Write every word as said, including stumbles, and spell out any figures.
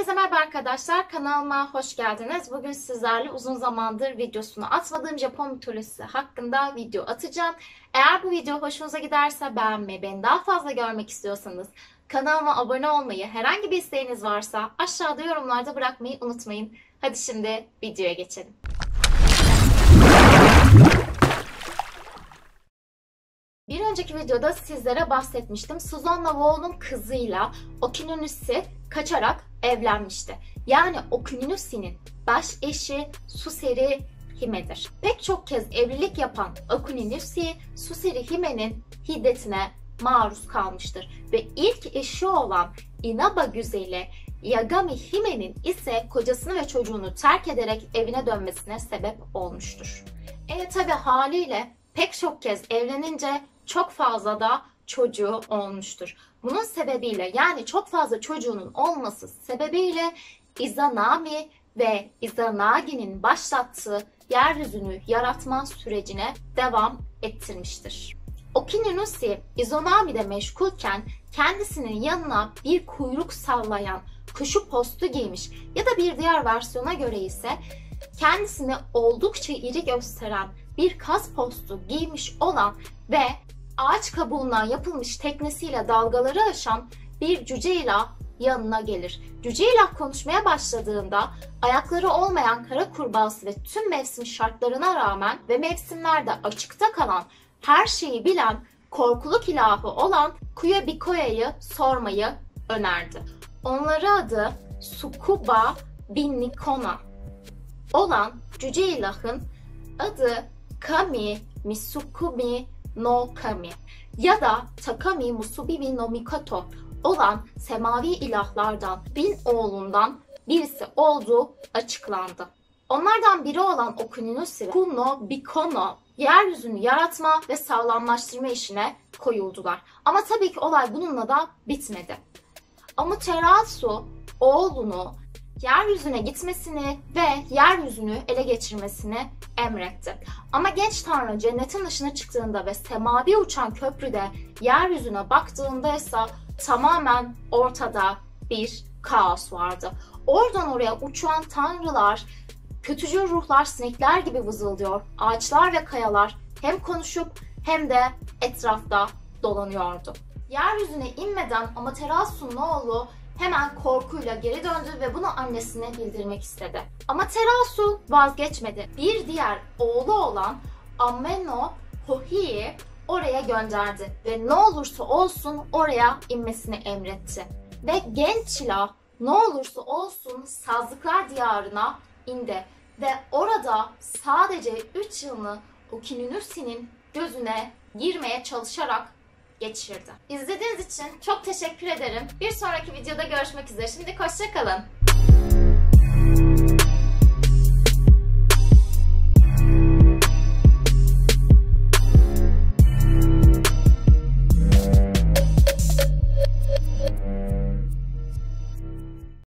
Herkese merhaba arkadaşlar, kanalıma hoş geldiniz. Bugün sizlerle uzun zamandır videosunu atmadığım Japon mitolojisi hakkında video atacağım. Eğer bu video hoşunuza giderse beğenmeyi, beni daha fazla görmek istiyorsanız kanalıma abone olmayı, herhangi bir isteğiniz varsa aşağıda yorumlarda bırakmayı unutmayın. Hadi şimdi videoya geçelim. Bir önceki videoda sizlere bahsetmiştim. Suzonna Wo'nun kızıyla Ōkuninushi kaçarak evlenmişti. Yani Ōkuninusi'nin baş eşi Suseri Hime'dir. Pek çok kez evlilik yapan Ōkuninushi, Suseri Hime'nin hiddetine maruz kalmıştır. Ve ilk eşi olan Inaba güzeli Yagami Hime'nin ise kocasını ve çocuğunu terk ederek evine dönmesine sebep olmuştur. E tabi haliyle pek çok kez evlenince çok fazla da çocuğu olmuştur. Bunun sebebiyle, yani çok fazla çocuğunun olması sebebiyle Izanami ve Izanagi'nin başlattığı yeryüzünü yaratma sürecine devam ettirmiştir. Ōkuninushi Izanami'de meşgulken kendisinin yanına bir kuyruk sallayan kuşu postu giymiş ya da bir diğer versiyona göre ise kendisini oldukça iri gösteren bir kaz postu giymiş olan ve ağaç kabuğundan yapılmış teknesiyle dalgaları aşan bir cüceyle yanına gelir. Cüceyle konuşmaya başladığında ayakları olmayan kara kurbağası ve tüm mevsim şartlarına rağmen ve mevsimlerde açıkta kalan her şeyi bilen korkuluk ilahı olan Kuya Bikoya'yı sormayı önerdi. Onları adı Sukuba bin Nikona olan cüce ilahın adı Kami Misukumi no Kami ya da Takami Musubibi no Mikoto olan semavi ilahlardan bin oğlundan birisi olduğu açıklandı. Onlardan biri olan Ōkuninushi Kuno Bikono yeryüzünü yaratma ve sağlamlaştırma işine koyuldular. Ama tabii ki olay bununla da bitmedi. Amaterasu oğlunu yeryüzüne gitmesini ve yeryüzünü ele geçirmesini emretti. Ama genç tanrı cennetin dışına çıktığında ve semavi uçan köprüde yeryüzüne baktığında ise tamamen ortada bir kaos vardı. Oradan oraya uçan tanrılar, kötücül ruhlar sinekler gibi vızıldıyor. Ağaçlar ve kayalar hem konuşup hem de etrafta dolanıyordu. Yeryüzüne inmeden Amaterasu'nun oğlu hemen korkuyla geri döndü ve bunu annesine bildirmek istedi. Amaterasu vazgeçmedi. Bir diğer oğlu olan Ameno Hohi'yi oraya gönderdi ve ne olursa olsun oraya inmesini emretti. Ve genç ilah ne olursa olsun Sazlıklar Diyarı'na indi ve orada sadece üç yılını Ōkoninushi'nin gözüne girmeye çalışarak geçirdi. İzlediğiniz için çok teşekkür ederim. Bir sonraki videoda görüşmek üzere. Şimdi hoşça kalın.